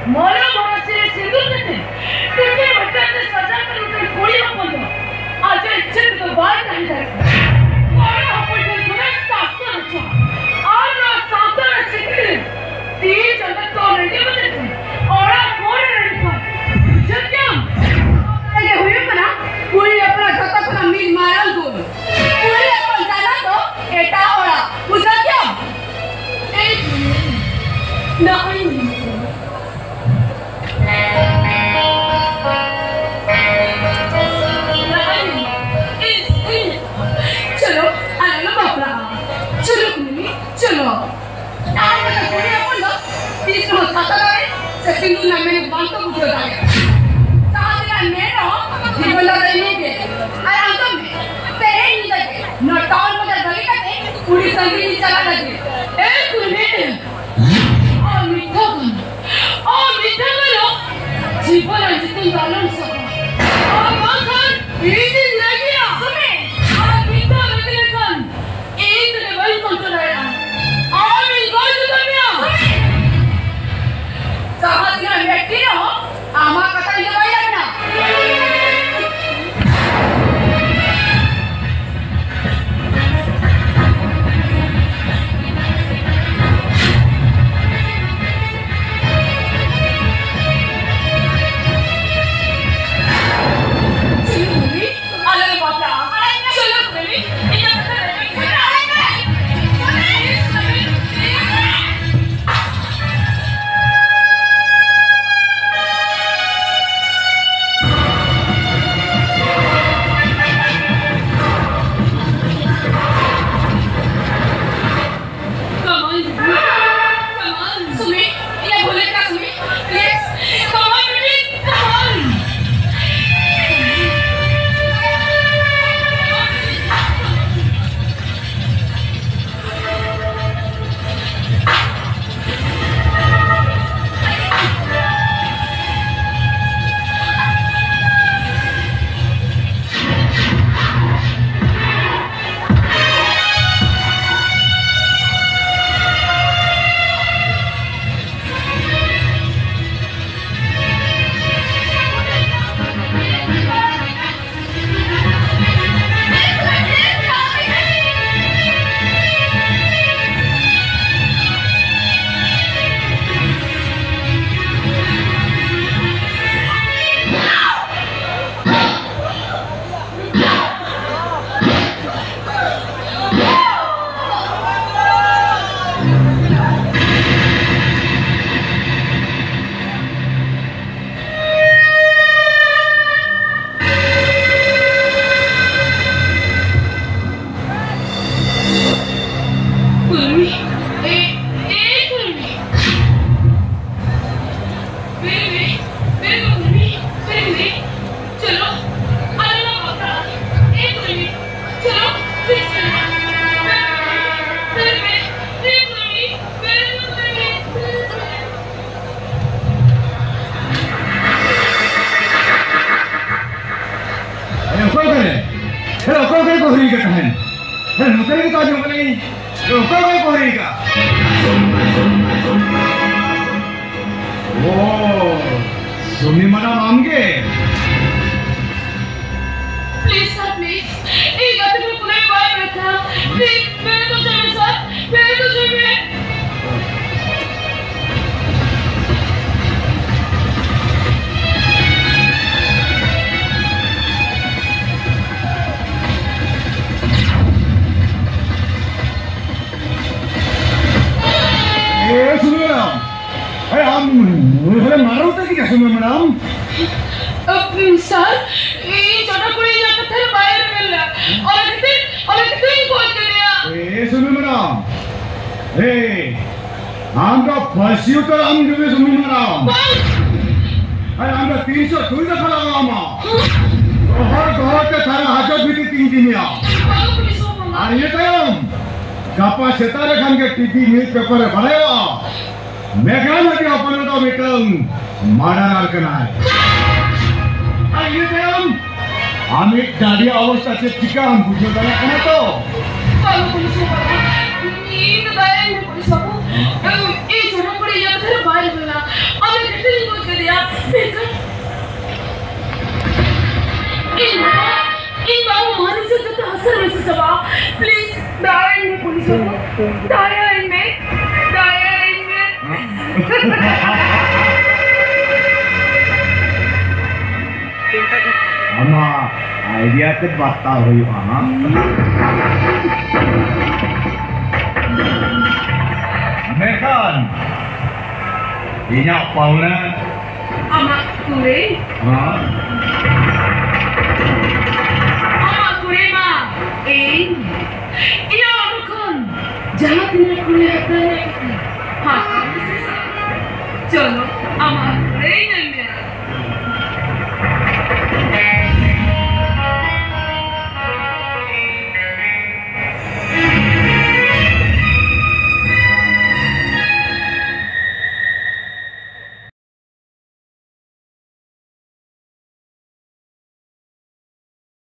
मोला भरोसे सिंदूर देते तुझे बच्चा से सजा कर उसे कोड़ी अपन दो आज इच्छा तो बात नहीं है और अपन के गुना शास्त्र अच्छा और ना शास्त्र सिखले तीन जगत तो नहीं बचते और कौन नहीं पाए जब क्या ये हुई मना कोई अपना जगत को मिल मारल दो कोई अपन जाना तो एटा ओड़ा पूछा क्या एक नहीं चलो आना बापरा चलो कुनी चलो आज तो कोई अपन लो तीस रो खाता है सेकंड ना मैंने बांध तो बुझो दाए साथ में मेरो जीवन लगा नहीं के अरे अंकल में तेरे नहीं लगे न टाउन में गली काटे पूरी संगी नहीं चला लगे ए कुनी और मीठा करो जीवन जितनी लालन सब और मगर इतनी लगी सुने और मीठा लगने कन एक लेवल कंट्रोल आया और मैं गोल तो करनिया चाहत ना बैठी रहो आमा कथा ये भाई लगना सुमी मैडम आमगे प्लीज सर प्लीज एक बात में पूरे बात बैठा प्लीज मेरे को चले सर मेरे को चले सुमी मैडम अरे हम मारो तो क्या सुमी मैडम सर ये छोटा कुड़ी या पत्थर बाहर मिला और कितने पहुंच गया ए सुमी मैडम ए हम का फंसियो तो हम जो सुमी मैडम अरे हम का 302 दफा लगा मां हर घर के थारा हाजत भी 3 दिन या और ये टाइम कापा सितारे खान के टीवी न्यूज़ पेपर बनाया मैं क्या लगे अपन तो बेटम मारा नार करना है ये टाइम हम एक गाड़ी अवस्था से टिका हम पूछो करना है तो चलो पुलिस को नींद गए पुलिस को ये छोटा पड़े या फिर बाहर मिला अब कितनी Daya inme. Ama idea te bata huyu ha. Mekan. Inyak pauna. Amak kure. Ha. Amak kure ma. Iya bukan. Jangan kelihatan. Ha. Chalo, amak kure